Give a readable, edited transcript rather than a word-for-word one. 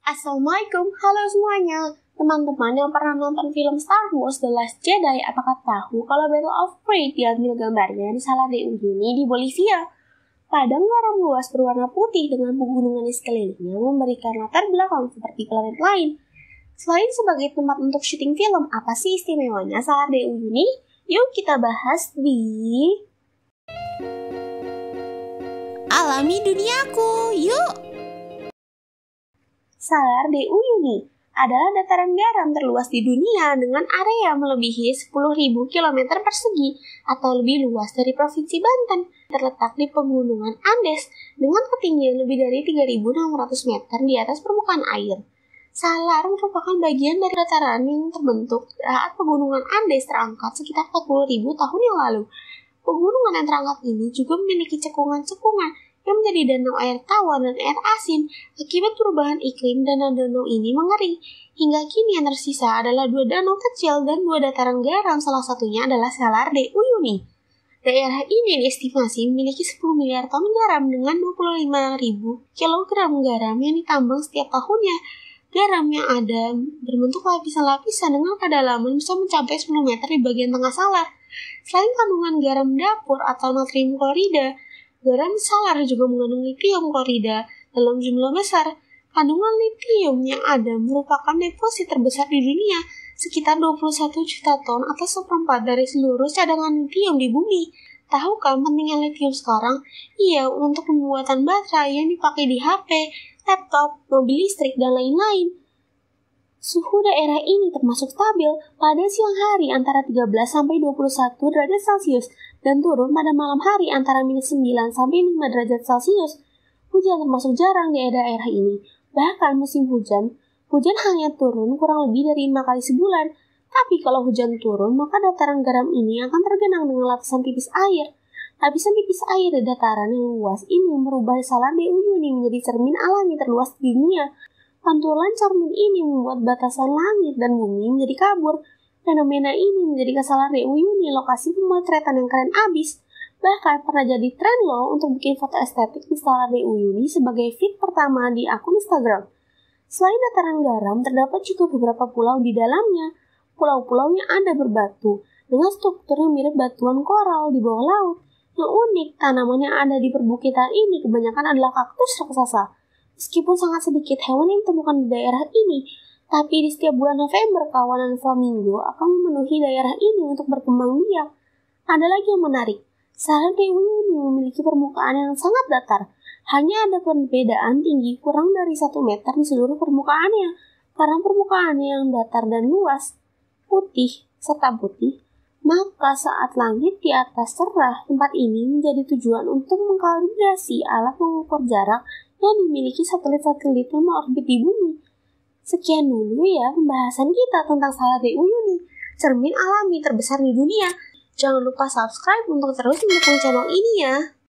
Assalamualaikum, halo semuanya. Teman-teman yang pernah nonton film Star Wars The Last Jedi, apakah tahu kalau Battle of Prague diambil gambarnya di Salar de Uyuni di Bolivia? Padang garam luas berwarna putih dengan pegunungan di sekelilingnya memberikan latar belakang seperti planet lain. Selain sebagai tempat untuk syuting film, apa sih istimewanya Salar de Uyuni? Yuk kita bahas di Alami Duniaku, yuk! Salar de Uyuni adalah dataran garam terluas di dunia dengan area melebihi 10.000 km persegi atau lebih luas dari Provinsi Banten. Terletak di pegunungan Andes dengan ketinggian lebih dari 3.600 meter di atas permukaan air. Salar merupakan bagian dari dataran yang terbentuk saat pegunungan Andes terangkat sekitar 40.000 tahun yang lalu. Pegunungan yang terangkat ini juga memiliki cekungan-cekungan yang menjadi danau air tawar dan air asin. Akibat perubahan iklim, danau-danau ini mengering. Hingga kini yang tersisa adalah 2 danau kecil dan 2 dataran garam, salah satunya adalah Salar de Uyuni. Daerah ini diestimasi memiliki 10 miliar ton garam dengan 25.000 kg garam yang ditambang setiap tahunnya. Garam yang ada berbentuk lapisan-lapisan dengan kedalaman bisa mencapai 10 meter di bagian tengah salar. Selain kandungan garam dapur atau natrium klorida, garam salar juga mengandung litium klorida dalam jumlah besar. Kandungan litium yang ada merupakan deposit terbesar di dunia, sekitar 21 juta ton atau 1/4 dari seluruh cadangan litium di bumi. Tahukah pentingnya litium sekarang? Iya, untuk pembuatan baterai yang dipakai di HP, laptop, mobil listrik, dan lain-lain. Suhu daerah ini termasuk stabil pada siang hari antara 13 sampai 21 derajat Celcius dan turun pada malam hari antara -9 sampai 5 derajat Celcius. Hujan termasuk jarang di daerah ini. Bahkan musim hujan hanya turun kurang lebih dari 5 kali sebulan. Tapi kalau hujan turun, maka dataran garam ini akan tergenang dengan lapisan tipis air. Lapisan tipis air di dataran yang luas ini merubah Salar de Uyuni menjadi cermin alami terluas di dunia. Pantulan cermin ini membuat batasan langit dan bumi menjadi kabur. Fenomena ini menjadikan Salar de Uyuni lokasi pemotretan yang keren abis. Bahkan pernah jadi tren loh untuk bikin foto estetik di Salar de Uyuni sebagai feed pertama di akun Instagram. Selain dataran garam, terdapat juga beberapa pulau di dalamnya. Pulau-pulau yang ada berbatu dengan struktur yang mirip batuan koral di bawah laut. Yang unik, tanaman yang ada di perbukitan ini kebanyakan adalah kaktus raksasa. Meskipun sangat sedikit hewan yang ditemukan di daerah ini, tapi di setiap bulan November kawanan flamingo akan memenuhi daerah ini untuk berkembang biak. Ada lagi yang menarik, Salar de Uyuni memiliki permukaan yang sangat datar. Hanya ada perbedaan tinggi kurang dari 1 meter di seluruh permukaannya. Karena permukaannya yang datar dan luas, putih, maka saat langit di atas cerah, tempat ini menjadi tujuan untuk mengkalibrasi alat mengukur jarak yang dimiliki satelit-satelit yang mengorbit di bumi. Sekian dulu ya pembahasan kita tentang Salar de Uyuni, cermin alami terbesar di dunia. Jangan lupa subscribe untuk terus mendukung channel ini ya.